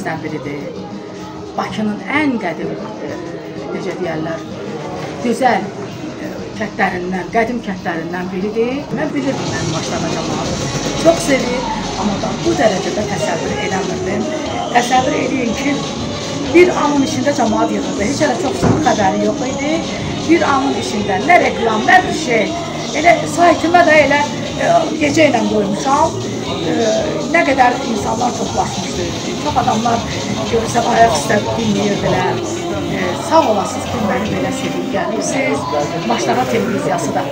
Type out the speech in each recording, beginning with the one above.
kəndlərimizdən biridir. Bakının ən qədim, necə deyərlər, gözəl kəndlərindən, qədim kəndlərindən biridir. Mən bilirdim mənim Maşdağan cəmaatı çox sevir, amma da bu dərəcədə təsəvvür eləmirdim. Təsəvvür edin ki, bir anın içində cəmaat yığıldı. Heç elə çox sıxı xəbəri yox idi. Bir anın içində nə reklam, nə bir şey. Elə saytıma da elə gecə ilə qoymuşam. Nə qədər insanlar toplaşmışdı. Çox adamlar görürsə ayaq üstə dinləyirdilər. Sağ olasınız ki, məni belə sevib gəlirsiniz. Maşdağa televiziyası da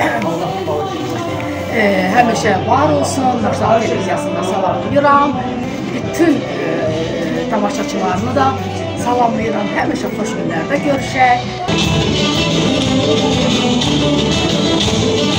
həmişə var olsun. Maşdağa televiziyasında salamlayıram. Bütün tamaşaçılarını da salamlayıram. Həmişə xoş günlərdə görüşək.